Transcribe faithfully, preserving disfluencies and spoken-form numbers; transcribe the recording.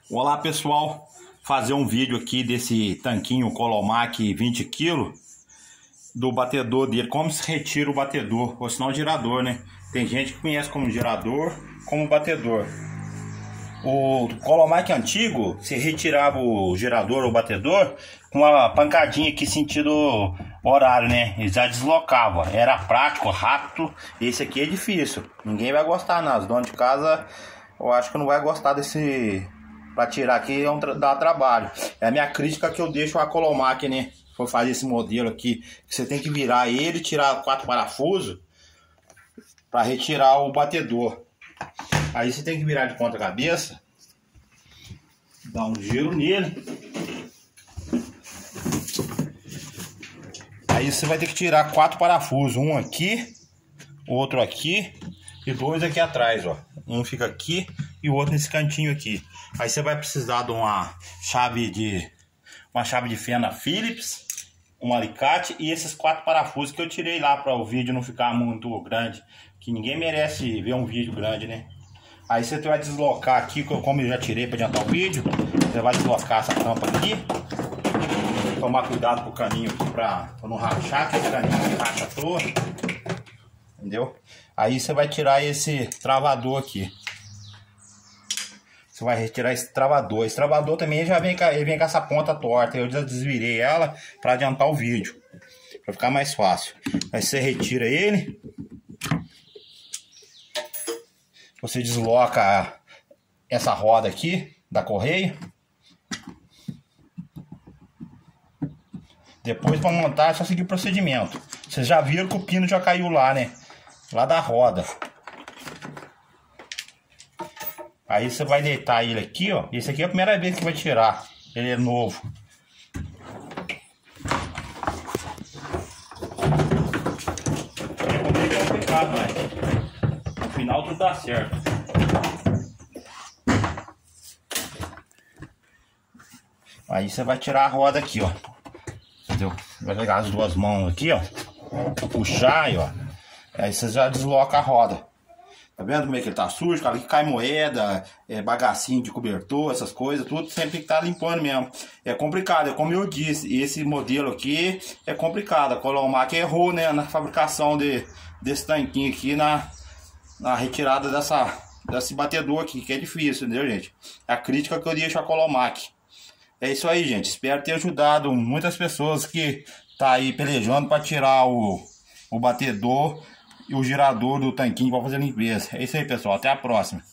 Olá pessoal, fazer um vídeo aqui desse tanquinho Colomac vinte quilos do batedor dele, como se retira o batedor, ou senão o girador, né? Tem gente que conhece como girador, como batedor. O Colomac antigo, você retirava o girador ou batedor com uma pancadinha aqui sentido horário, né? Ele já deslocava, era prático, rápido. Esse aqui é difícil, ninguém vai gostar não, os donos de casa eu acho que não vai gostar desse... Para tirar aqui é um tra dá trabalho. É a minha crítica que eu deixo a Colomac, né? For fazer esse modelo aqui, que você tem que virar ele, tirar quatro parafusos para retirar o batedor. Aí você tem que virar de ponta cabeça, dar um giro nele. Aí você vai ter que tirar quatro parafusos, um aqui, outro aqui e dois aqui atrás, ó. Um fica aqui e o outro nesse cantinho aqui. Aí você vai precisar de uma chave de uma chave de fenda Phillips, um alicate e esses quatro parafusos que eu tirei lá para o vídeo não ficar muito grande, que ninguém merece ver um vídeo grande, né? Aí você vai deslocar aqui, como eu já tirei para adiantar o vídeo, você vai deslocar essa tampa aqui. Tomar cuidado com o caninho aqui para não rachar, que esse caninho racha todo. Entendeu? Aí você vai tirar esse travador aqui. Você vai retirar esse travador. Esse travador também já vem com, ele vem com essa ponta torta. Eu já desvirei ela para adiantar o vídeo, para ficar mais fácil. Aí você retira ele. Você desloca essa roda aqui da correia. Depois, para montar, é só seguir o procedimento. Vocês já viram que o pino já caiu lá, né? Lá da roda. Aí você vai deitar ele aqui, ó. Esse aqui é a primeira vez que vai tirar. Ele é novo. É complicado, mas no final tudo dá certo. Aí você vai tirar a roda aqui, ó. Entendeu? Vai pegar as duas mãos aqui, ó. Puxar aí, ó. Aí você já desloca a roda. Tá vendo como é que ele tá sujo? Cara, que cai moeda, é, bagacinho de cobertor, essas coisas, tudo sempre tem que estar tá limpando mesmo. É complicado, é como eu disse, esse modelo aqui é complicado. A Colomac errou, né, na fabricação de, desse tanquinho aqui, na, na retirada dessa, desse batedor aqui, que é difícil, entendeu, gente? É a crítica que eu deixo a Colomac. É isso aí, gente. Espero ter ajudado muitas pessoas que tá aí pelejando para tirar o, o batedor e o girador do tanquinho para fazer limpeza. É isso aí, pessoal. Até a próxima.